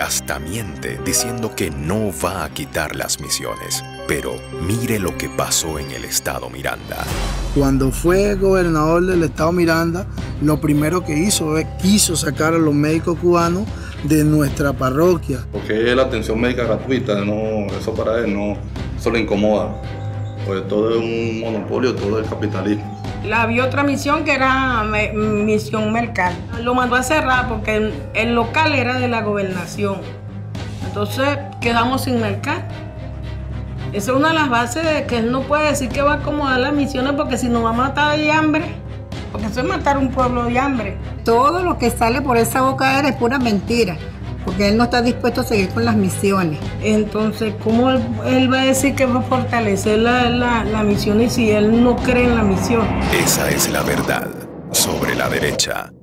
hasta miente diciendo que no va a quitar las misiones. Pero mire lo que pasó en el estado Miranda. Cuando fue gobernador del estado Miranda, lo primero que hizo es quiso sacar a los médicos cubanos de nuestra parroquia. Porque la atención médica gratuita, no, eso para él no, eso le incomoda. Pues todo es un monopolio, todo es capitalismo. Había otra misión que era Misión Mercal. Lo mandó a cerrar porque el local era de la gobernación. Entonces quedamos sin mercal. Esa es una de las bases de que él no puede decir que va a acomodar las misiones porque si nos va a matar de hambre, porque eso es matar un pueblo de hambre. Todo lo que sale por esa boca es pura mentira, porque él no está dispuesto a seguir con las misiones. Entonces, ¿cómo él va a decir que va a fortalecer la misión y si él no cree en la misión? Esa es la verdad sobre la derecha.